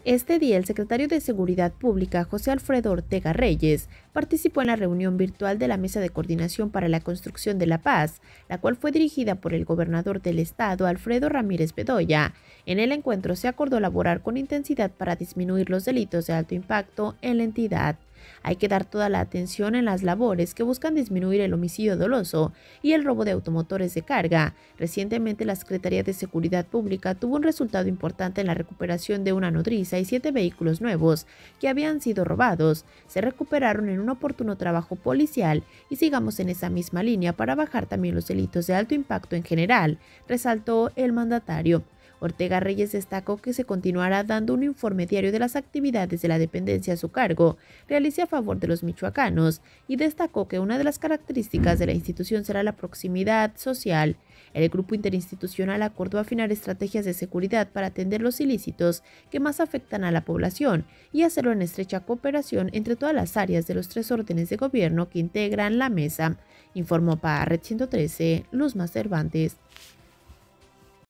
Este día, el secretario de Seguridad Pública, José Alfredo Ortega Reyes, participó en la reunión virtual de la Mesa de Coordinación para la Construcción de la Paz, la cual fue dirigida por el gobernador del estado, Alfredo Ramírez Bedoya. En el encuentro se acordó laborar con intensidad para disminuir los delitos de alto impacto en la entidad. Hay que dar toda la atención en las labores que buscan disminuir el homicidio doloso y el robo de automotores de carga. Recientemente, la Secretaría de Seguridad Pública tuvo un resultado importante en la recuperación de una nodriza y 7 vehículos nuevos que habían sido robados. Se recuperaron en un oportuno trabajo policial y sigamos en esa misma línea para bajar también los delitos de alto impacto en general, resaltó el mandatario. Ortega Reyes destacó que se continuará dando un informe diario de las actividades de la dependencia a su cargo, realice a favor de los michoacanos, y destacó que una de las características de la institución será la proximidad social. El grupo interinstitucional acordó afinar estrategias de seguridad para atender los ilícitos que más afectan a la población y hacerlo en estrecha cooperación entre todas las áreas de los 3 órdenes de gobierno que integran la mesa, informó para Red 113 Luzma Cervantes.